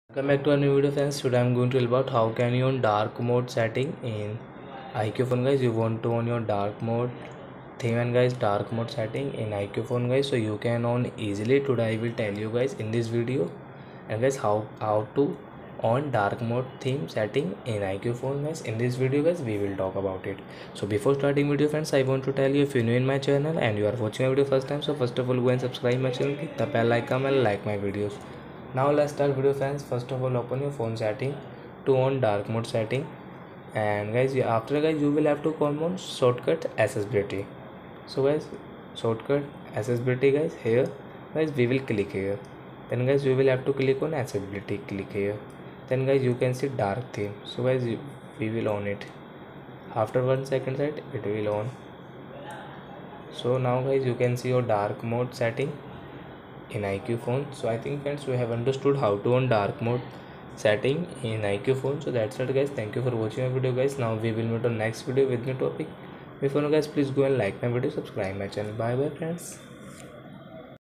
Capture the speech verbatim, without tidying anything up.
Welcome back to a new video, friends. Today I'm going to tell about how can you on dark mode setting in I Q phone, guys. You want to on your dark mode theme and guys dark mode setting in I Q phone, guys, so you can on easily. Today I will tell you guys in this video and guys how how to on dark mode theme setting in I Q phone, guys. In this video, guys, we will talk about it. So before starting video, friends, I want to tell you, if you're new in my channel and you are watching my video first time, so first of all go and subscribe my channel, hit the bell icon and like my videos. Now let's start video, friends. First of all, open your phone setting to on dark mode setting, and guys after guys you will have to come on shortcut accessibility. So guys, shortcut accessibility, guys, here guys we will click here. Then guys we will have to click on accessibility, click here. Then guys you can see dark theme. So guys we will on it. After one second set it will on. So now guys you can see your dark mode setting in I Q phone. So I think, friends, we have understood how to on dark mode setting in I Q phone. So that's it, guys. Thank you for watching my video, guys. Now we will meet on next video with new topic. Before now, guys, please go and like my video, subscribe my channel. Bye bye, friends.